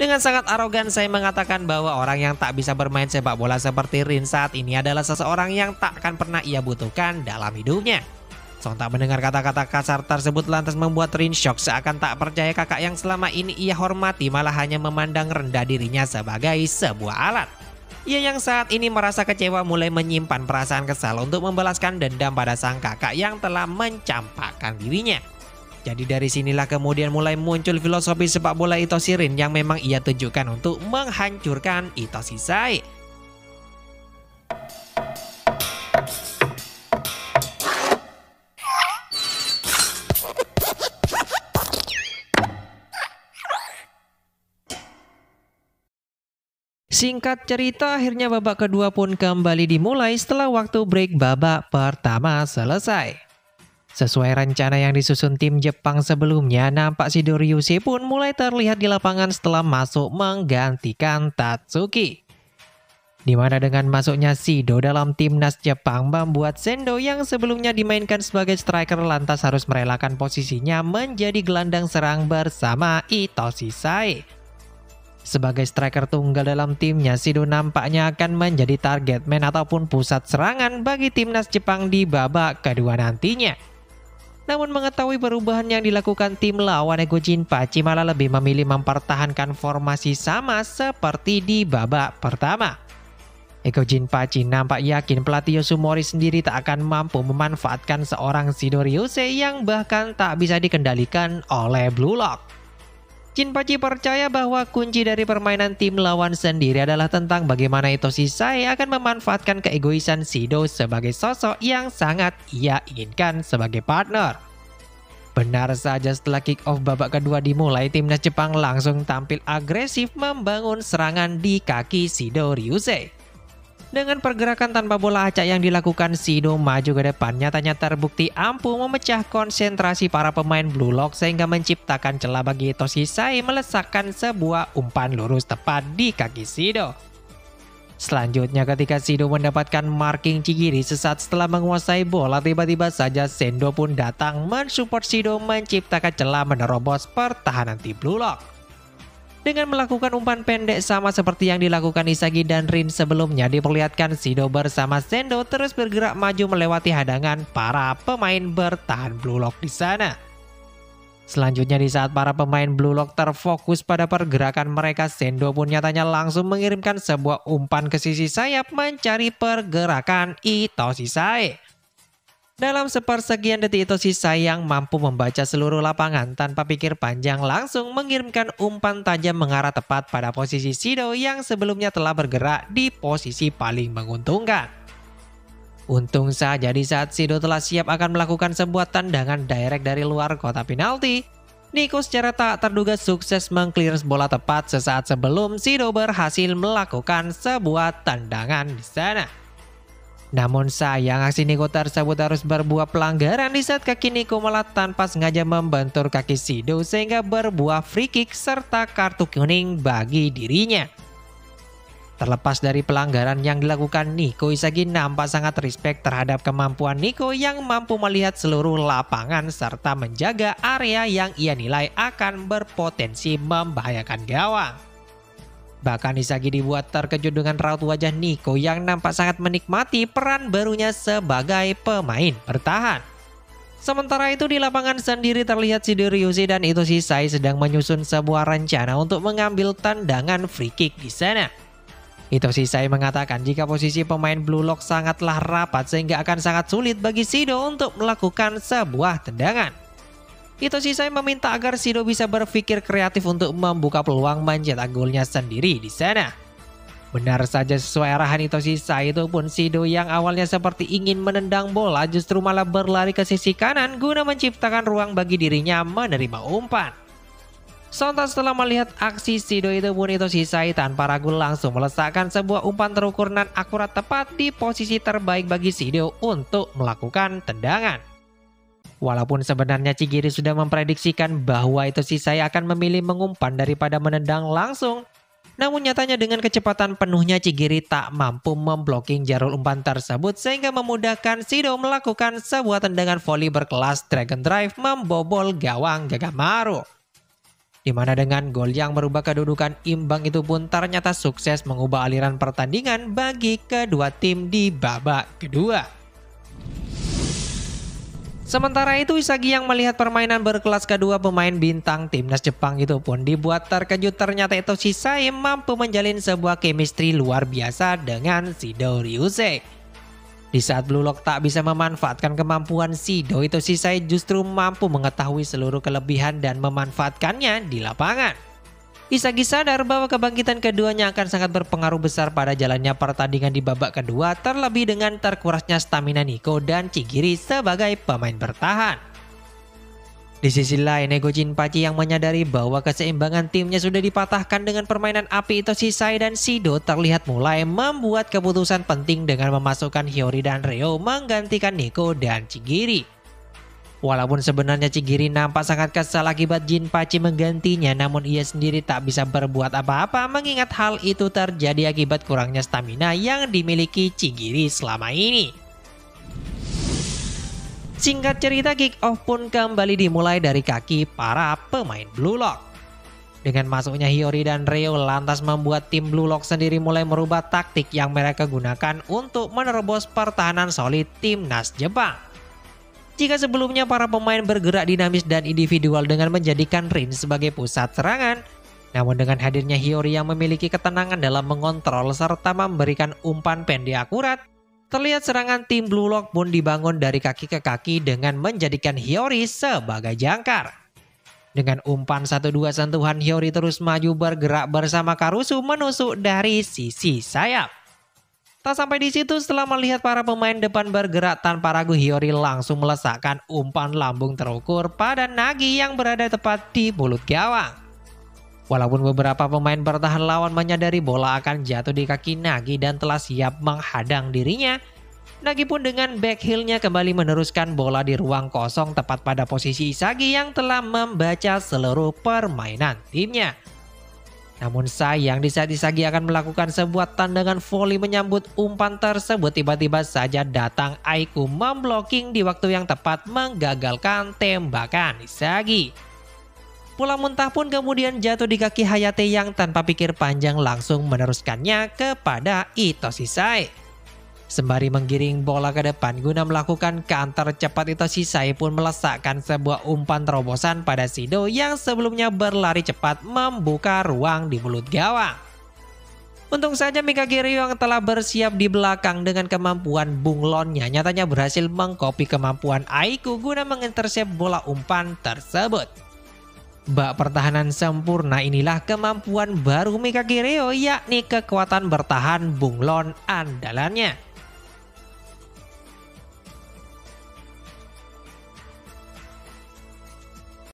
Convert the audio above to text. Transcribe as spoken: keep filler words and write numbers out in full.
Dengan sangat arogan saya mengatakan bahwa orang yang tak bisa bermain sepak bola seperti Rin saat ini adalah seseorang yang tak akan pernah ia butuhkan dalam hidupnya. Sontak mendengar kata-kata kasar tersebut lantas membuat Rin shock, seakan tak percaya kakak yang selama ini ia hormati malah hanya memandang rendah dirinya sebagai sebuah alat. Ia yang saat ini merasa kecewa mulai menyimpan perasaan kesal untuk membalaskan dendam pada sang kakak yang telah mencampakkan dirinya. Jadi dari sinilah kemudian mulai muncul filosofi sepak bola Itoshi Rin yang memang ia tunjukkan untuk menghancurkan Itoshi Sai. Singkat cerita, akhirnya babak kedua pun kembali dimulai setelah waktu break babak pertama selesai. Sesuai rencana yang disusun tim Jepang sebelumnya, nampak Shido Ryusei pun mulai terlihat di lapangan setelah masuk menggantikan Tatsuki. Dimana dengan masuknya Shido dalam timnas Jepang membuat Sendo yang sebelumnya dimainkan sebagai striker lantas harus merelakan posisinya menjadi gelandang serang bersama Itoshi Sai. Sebagai striker tunggal dalam timnya, Shido nampaknya akan menjadi target man ataupun pusat serangan bagi timnas Jepang di babak kedua nantinya. Namun mengetahui perubahan yang dilakukan tim lawan, Ego Jinpachi malah lebih memilih mempertahankan formasi sama seperti di babak pertama. Ego Jinpachi nampak yakin pelatih Yoshimori sendiri tak akan mampu memanfaatkan seorang Shido Ryusei yang bahkan tak bisa dikendalikan oleh Blue Lock. Jinpachi percaya bahwa kunci dari permainan tim lawan sendiri adalah tentang bagaimana Itoshi Sai akan memanfaatkan keegoisan Shido sebagai sosok yang sangat ia inginkan sebagai partner. Benar saja, setelah kick off babak kedua dimulai, timnas Jepang langsung tampil agresif membangun serangan di kaki Shido Ryusei. Dengan pergerakan tanpa bola acak yang dilakukan, Shido maju ke depan nyatanya terbukti ampuh memecah konsentrasi para pemain Blue Lock sehingga menciptakan celah bagi Itoshi Sai melesakkan sebuah umpan lurus tepat di kaki Shido. Selanjutnya ketika Shido mendapatkan marking Chigiri sesaat setelah menguasai bola, tiba-tiba saja Sendo pun datang mensupport Shido menciptakan celah menerobos pertahanan tim Blue Lock. Dengan melakukan umpan pendek sama seperti yang dilakukan Isagi dan Rin sebelumnya, diperlihatkan Shido bersama Sendo terus bergerak maju melewati hadangan para pemain bertahan Blue Lock di sana. Selanjutnya di saat para pemain Blue Lock terfokus pada pergerakan mereka, Sendo pun nyatanya langsung mengirimkan sebuah umpan ke sisi sayap mencari pergerakan Itoshi Sai. Dalam sepersekian detik, Itoshi Sai yang mampu membaca seluruh lapangan tanpa pikir panjang langsung mengirimkan umpan tajam mengarah tepat pada posisi Shido yang sebelumnya telah bergerak di posisi paling menguntungkan. Untung saja di saat Shido telah siap akan melakukan sebuah tendangan direct dari luar kotak penalti, Nico secara tak terduga sukses mengclear bola tepat sesaat sebelum Shido berhasil melakukan sebuah tendangan di sana. Namun sayang, aksi Nico tersebut harus berbuah pelanggaran di saat kaki Nico malah tanpa sengaja membentur kaki Shido sehingga berbuah free kick serta kartu kuning bagi dirinya. Terlepas dari pelanggaran yang dilakukan Nico, Isagi nampak sangat respect terhadap kemampuan Nico yang mampu melihat seluruh lapangan serta menjaga area yang ia nilai akan berpotensi membahayakan gawang. Bahkan Isagi dibuat terkejut dengan raut wajah Nico yang nampak sangat menikmati peran barunya sebagai pemain bertahan. Sementara itu di lapangan sendiri terlihat Shido Ryusei dan Itoshi Sai sedang menyusun sebuah rencana untuk mengambil tendangan free kick di sana. Itoshi Sai mengatakan jika posisi pemain Blue Lock sangatlah rapat sehingga akan sangat sulit bagi Shido untuk melakukan sebuah tendangan. Itoshi Sai meminta agar Shido bisa berpikir kreatif untuk membuka peluang mencetak golnya sendiri di sana. Benar saja, sesuai arahan Itoshi Sai itu pun Shido yang awalnya seperti ingin menendang bola justru malah berlari ke sisi kanan guna menciptakan ruang bagi dirinya menerima umpan. Sontak setelah melihat aksi Shido itu pun Itoshi Sai tanpa ragu langsung meletakkan sebuah umpan terukur dan akurat tepat di posisi terbaik bagi Shido untuk melakukan tendangan. Walaupun sebenarnya Chigiri sudah memprediksikan bahwa Itoshi Sai akan memilih mengumpan daripada menendang langsung, namun nyatanya dengan kecepatan penuhnya Chigiri tak mampu memblocking jalur umpan tersebut sehingga memudahkan Shido melakukan sebuah tendangan volley berkelas Dragon Drive membobol gawang Gagamaru. di mana dengan gol yang merubah kedudukan imbang itu pun ternyata sukses mengubah aliran pertandingan bagi kedua tim di babak kedua. Sementara itu Isagi yang melihat permainan berkelas kedua pemain bintang timnas Jepang itu pun dibuat terkejut, ternyata Itoshi Sae mampu menjalin sebuah chemistry luar biasa dengan Shido Ryusei. Di saat Blue Lock tak bisa memanfaatkan kemampuan Shido, Itoshi Sae justru mampu mengetahui seluruh kelebihan dan memanfaatkannya di lapangan. Isagi sadar bahwa kebangkitan keduanya akan sangat berpengaruh besar pada jalannya pertandingan di babak kedua, terlebih dengan terkurasnya stamina Nico dan Chigiri sebagai pemain bertahan. Di sisi lain, ego Jinpachi yang menyadari bahwa keseimbangan timnya sudah dipatahkan dengan permainan api Itoshi Sae dan Shido terlihat mulai membuat keputusan penting dengan memasukkan Hiyori dan Ryo menggantikan Nico dan Chigiri. Walaupun sebenarnya Chigiri nampak sangat kesal akibat Jinpachi menggantinya, namun ia sendiri tak bisa berbuat apa-apa mengingat hal itu terjadi akibat kurangnya stamina yang dimiliki Chigiri selama ini. Singkat cerita, kick off pun kembali dimulai dari kaki para pemain Blue Lock. Dengan masuknya Hiyori dan Ryo lantas membuat tim Blue Lock sendiri mulai merubah taktik yang mereka gunakan untuk menerobos pertahanan solid timnas Jepang. Jika sebelumnya para pemain bergerak dinamis dan individual dengan menjadikan Rin sebagai pusat serangan, namun dengan hadirnya Hiyori yang memiliki ketenangan dalam mengontrol serta memberikan umpan pendek akurat, terlihat serangan tim Blue Lock pun dibangun dari kaki ke kaki dengan menjadikan Hiyori sebagai jangkar. Dengan umpan satu dua sentuhan, Hiyori terus maju bergerak bersama Karusu menusuk dari sisi sayap. Tak sampai di situ, setelah melihat para pemain depan bergerak tanpa ragu, Hiyori langsung melesakkan umpan lambung terukur pada Nagi yang berada tepat di mulut gawang. Walaupun beberapa pemain bertahan lawan menyadari bola akan jatuh di kaki Nagi dan telah siap menghadang dirinya, Nagi pun dengan back heel-nya kembali meneruskan bola di ruang kosong tepat pada posisi Isagi yang telah membaca seluruh permainan timnya. Namun sayang, di saat Isagi akan melakukan sebuah tendangan volley menyambut umpan tersebut, tiba-tiba saja datang Aiku memblocking di waktu yang tepat menggagalkan tembakan Isagi. Bola muntah pun kemudian jatuh di kaki Hayate yang tanpa pikir panjang langsung meneruskannya kepada Itoshi Sae. Sembari menggiring bola ke depan guna melakukan counter cepat, Itoshi Sae pun melesakkan sebuah umpan terobosan pada Shido yang sebelumnya berlari cepat membuka ruang di mulut gawang. Untung saja Mikage Ryo yang telah bersiap di belakang dengan kemampuan bunglonnya nyatanya berhasil mengcopy kemampuan Aiku guna mengintersep bola umpan tersebut. Bak pertahanan sempurna inilah kemampuan baru Mikage Ryo, yakni kekuatan bertahan bunglon andalannya.